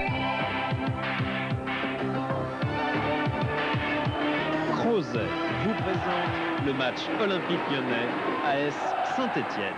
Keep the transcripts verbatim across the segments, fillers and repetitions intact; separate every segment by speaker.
Speaker 1: Crozet vous présente le match olympique lyonnais A S Saint-Étienne.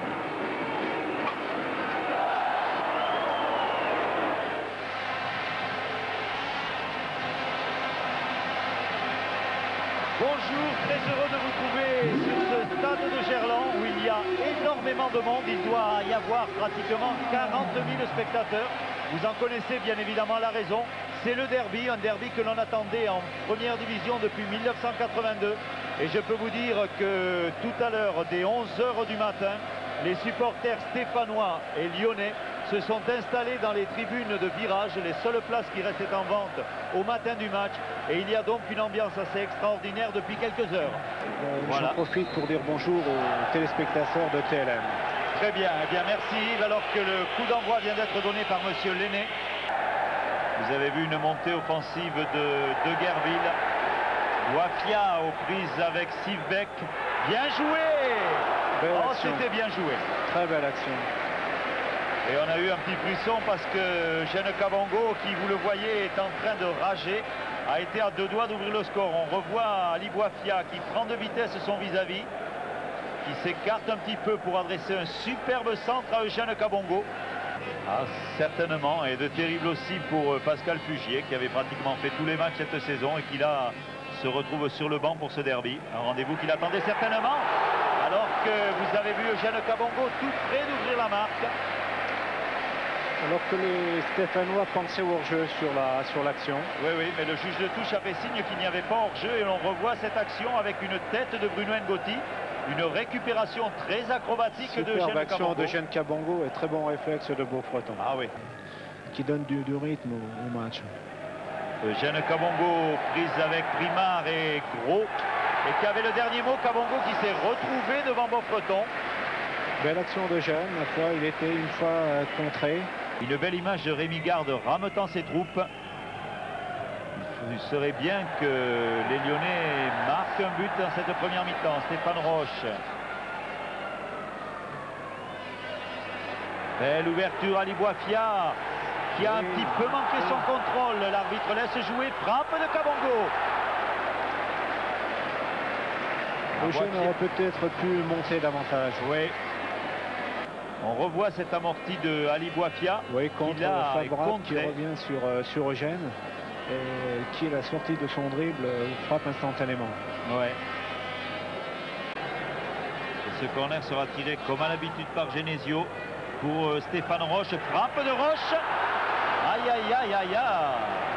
Speaker 2: Bonjour, très heureux de vous trouver sur ce stade de Gerland où il y a énormément de monde. Il doit y avoir pratiquement quarante mille spectateurs. Vous en connaissez bien évidemment la raison. C'est le derby, un derby que l'on attendait en première division depuis mille neuf cent quatre-vingt-deux. Et je peux vous dire que tout à l'heure, dès onze heures du matin, les supporters stéphanois et lyonnais se sont installés dans les tribunes de virage, les seules places qui restaient en vente au matin du match. Et il y a donc une ambiance assez extraordinaire depuis quelques heures.
Speaker 3: Euh,
Speaker 2: voilà.
Speaker 3: J'en profite pour dire bonjour aux téléspectateurs de T L M.
Speaker 2: Très bien, eh bien merci Yves, alors que le coup d'envoi vient d'être donné par Monsieur Lenné. Vous avez vu une montée offensive de, de Guerville. Wafia aux prises avec Sivbeck. Bien joué.
Speaker 3: Belle
Speaker 2: Oh,
Speaker 3: action.
Speaker 2: c'était bien joué.
Speaker 3: Très belle action.
Speaker 2: Et on a eu un petit frisson parce que Jeanne Kabongo, qui vous le voyez est en train de rager, a été à deux doigts d'ouvrir le score. On revoit Ali Wafia qui prend de vitesse son vis-à-vis, qui s'écarte un petit peu pour adresser un superbe centre à Eugène Kabongo. Ah, certainement, et de terrible aussi pour Pascal Fugier qui avait pratiquement fait tous les matchs cette saison et qui là se retrouve sur le banc pour ce derby. Un rendez-vous qu'il attendait certainement, alors que vous avez vu Eugène Kabongo tout près d'ouvrir la marque.
Speaker 3: Alors que les Stéphanois pensaient au hors-jeu sur la sur l'action.
Speaker 2: Oui, oui, mais le juge de touche a fait signe qu'il n'y avait pas hors-jeu et on revoit cette action avec une tête de Bruno Ngotti. Une récupération très acrobatique de
Speaker 3: Superbe
Speaker 2: Eugène
Speaker 3: action
Speaker 2: Kabongo.
Speaker 3: de Jeanne Kabongo et très bon réflexe de Beaufreton.
Speaker 2: Ah oui.
Speaker 3: Qui donne du, du rythme au, au match.
Speaker 2: Eugène Kabongo prise avec Primard et Gros. Et qui avait le dernier mot, Kabongo qui s'est retrouvé devant Beaufreton.
Speaker 3: Belle action de Jeanne, la fois il était une fois euh, contré.
Speaker 2: Une belle image de Rémi Garde rameutant ses troupes. Il serait bien que les Lyonnais marquent un but dans cette première mi-temps. Stéphane Roche. Belle ouverture à Liboifia qui a un petit peu manqué son contrôle. L'arbitre laisse jouer, frappe de Kabongo.
Speaker 3: Le jeune aurait peut-être pu monter davantage.
Speaker 2: Oui. On revoit cette amortie de Ali Boafia.
Speaker 3: Oui, contre
Speaker 2: qui, là,
Speaker 3: Fabra
Speaker 2: est
Speaker 3: qui revient sur, euh, sur Eugène. Et qui est la sortie de son dribble euh, frappe instantanément.
Speaker 2: Ouais. Et ce corner sera tiré comme à l'habitude par Genesio pour euh, Stéphane Roche. Frappe de Roche. Aïe aïe aïe aïe aïe.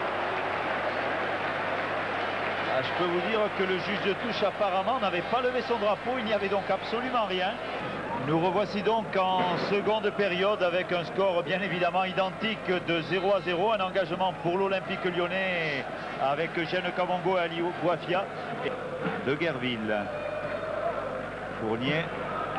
Speaker 2: Ah, je peux vous dire que le juge de touche apparemment n'avait pas levé son drapeau. Il n'y avait donc absolument rien. Nous revoici donc en seconde période avec un score bien évidemment identique de zéro à zéro. Un engagement pour l'Olympique lyonnais avec Eugène Kabongo et Ali Boafia. De Guerville. Fournier.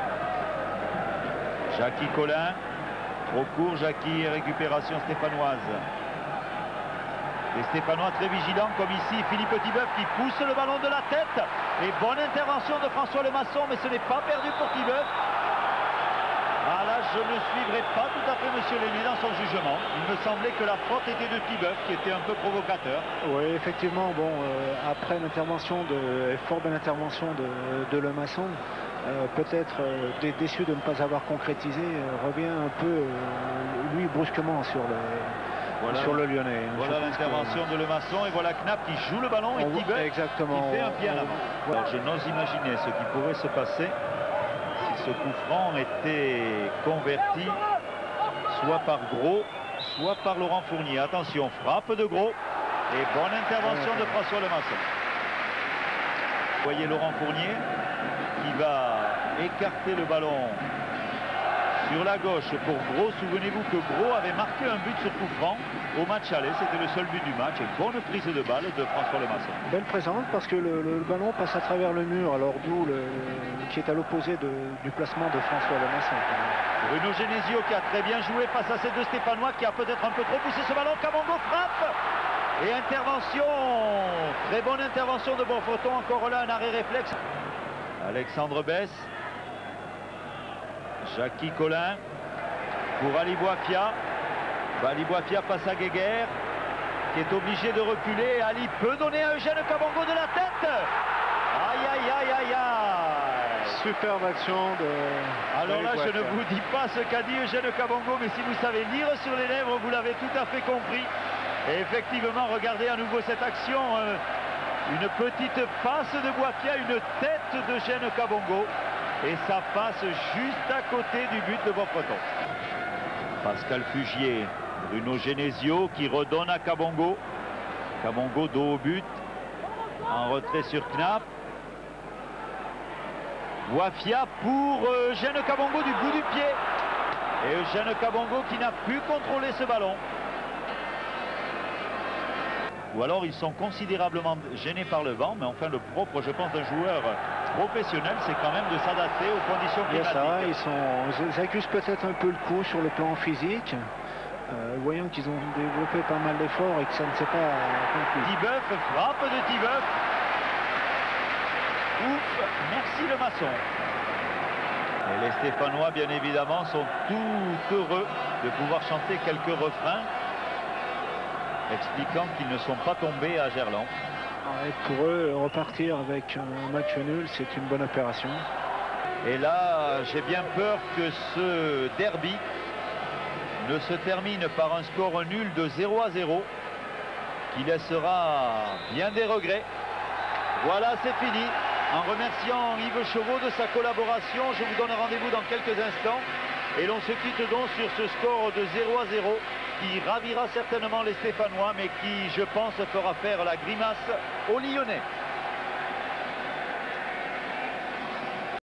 Speaker 2: Jackie Collin. Trop court, Jackie, récupération stéphanoise. Les Stéphanois très vigilants comme ici. Philippe Tibeuf qui pousse le ballon de la tête. Et bonne intervention de François Lemasson, mais ce n'est pas perdu pour Tibeuf. Ah là, je ne suivrai pas tout à fait Monsieur Lenné dans son jugement. Il me semblait que la faute était de Tibeuf, qui était un peu provocateur.
Speaker 3: Oui, effectivement, bon, euh, après l'intervention de, fort belle intervention de, de Lemasson, euh, peut-être euh, dé, déçu de ne pas avoir concrétisé, euh, revient un peu, euh, lui, brusquement sur le, voilà, sur le Lyonnais. Hein.
Speaker 2: Voilà l'intervention que... de Lemasson, et voilà Knapp qui joue le ballon, et Tibeuf
Speaker 3: exactement,
Speaker 2: qui fait un pied en avant.
Speaker 3: Voilà.
Speaker 2: Alors, je n'ose imaginer ce qui pourrait se passer si ce coup franc était converti soit par Gros, soit par Laurent Fournier. Attention, frappe de Gros et bonne intervention de François Lemasson. Vous voyez Laurent Fournier qui va écarter le ballon sur la gauche pour Gros. Souvenez-vous que Gros avait marqué un but sur coup franc au match aller. C'était le seul but du match. Bonne prise de balle de François Lemasson.
Speaker 3: Belle présence parce que le, le, le ballon passe à travers le mur. Alors d'où le, qui est à l'opposé du placement de François Lemasson.
Speaker 2: Bruno Genesio qui a très bien joué face à ces deux Stéphanois, qui a peut-être un peu trop poussé ce ballon. Kabongo frappe. Et intervention, très bonne intervention de Beaufreton. Encore là un arrêt réflexe. Alexandre Bess. Jackie Collin pour Ali Boafia. Ali Boifia passe à Guéguerre, qui est obligé de reculer. Ali peut donner à Eugène Kabongo de la tête. Aïe, aïe, aïe, aïe, aïe.
Speaker 3: Superbe action de...
Speaker 2: Alors là, je ne
Speaker 3: Boifia.
Speaker 2: vous dis pas ce qu'a dit Eugène Kabongo, mais si vous savez lire sur les lèvres, vous l'avez tout à fait compris. Et effectivement, regardez à nouveau cette action. Euh, une petite passe de Boifia, une tête d'Eugène Kabongo. Et ça passe juste à côté du but de Beaufreton. Pascal Fugier, Bruno Genesio qui redonne à Kabongo. Kabongo dos au but. En retrait sur Knapp. Boifia pour Eugène Kabongo du bout du pied. Et Eugène Kabongo qui n'a pu contrôler ce ballon. Ou alors ils sont considérablement gênés par le vent, mais enfin le propre, je pense, d'un joueur professionnel, c'est quand même de s'adapter aux conditions
Speaker 3: Il y a
Speaker 2: climatiques.
Speaker 3: ça, ils, sont, ils accusent peut-être un peu le coup sur le plan physique, euh, voyant qu'ils ont développé pas mal d'efforts et que ça ne s'est pas conclu.
Speaker 2: Tibeuf, frappe de Tibeuf. Ouf, merci le maçon. Et les Stéphanois, bien évidemment, sont tout heureux de pouvoir chanter quelques refrains, expliquant qu'ils ne sont pas tombés à Gerland.
Speaker 3: Et pour eux, repartir avec un match nul, c'est une bonne opération.
Speaker 2: Et là, j'ai bien peur que ce derby ne se termine par un score nul de zéro à zéro, qui laissera bien des regrets. Voilà, c'est fini. En remerciant Yves Chauveau de sa collaboration, je vous donne rendez-vous dans quelques instants. Et l'on se quitte donc sur ce score de zéro à zéro qui ravira certainement les Stéphanois, mais qui, je pense, fera faire la grimace aux Lyonnais.